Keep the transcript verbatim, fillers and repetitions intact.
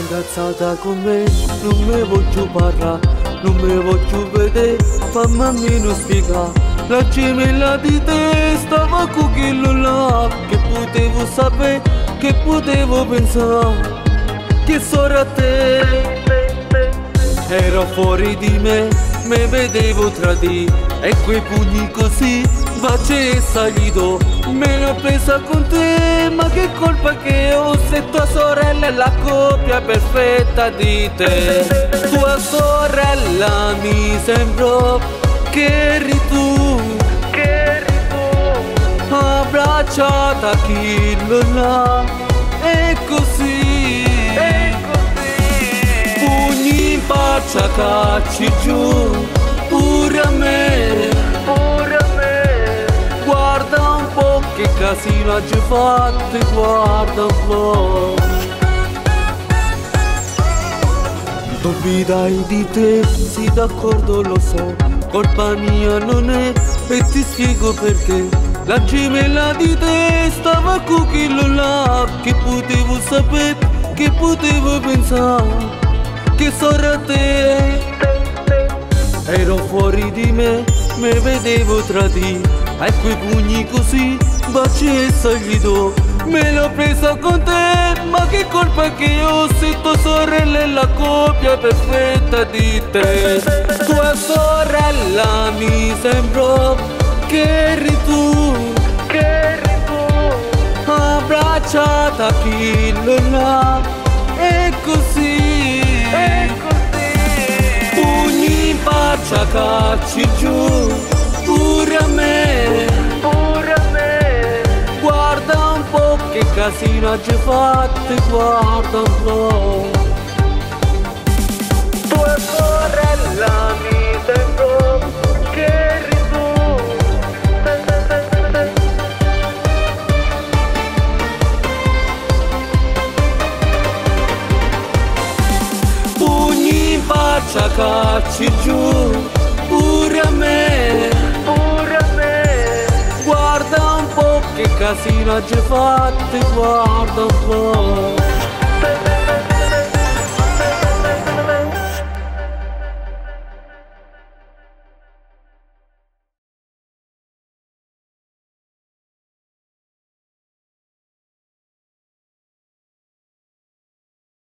incazzata con me, non mi voglio parlare, non mi voglio vedere, fammi almeno spiegare. La gemella di te stava con quello là, che potevo sapere, che potevo pensare, che solo a te. Era fuori di me, me vedevo tradire, e quei pugni così, baci e salito, me l'ho presa con te, ma che colpa che ho se tua sorella è la coppia perfetta di te. Tua sorella mi sembrò che eri tu, che eri tu, abbracciata a chi lo là, e così, e così, pugni in faccia, cacci giù, pure a me, pure a me. Guarda un po' che casino ha già fatto, guarda un po'. Non dai di te, sì d'accordo lo so, colpa mia non è, e ti spiego perché. La gemella di te stava con quello là, che potevo sapere, che potevo pensare, che solo a te. Ero fuori di me, me vedevo tradire, e quei pugni così, baci e salito, me l'ho presa con te, ma che colpa che ho se tua sorella è la coppia perfetta di te. Tua sorella mi sembrò che eri tu, che eri tu, abbracciata a chi lo là, e così, e così, pugni in faccia, cacci giù, pure a me, pure a me. Guarda un po' che casino ha già fatto, guarda un po'. Tua sorella mi sembrò che eri tu. Pugni in faccia, cacci giù, pure a me, pure a me. Guarda un po' che casino ha già fatto, guarda un po'.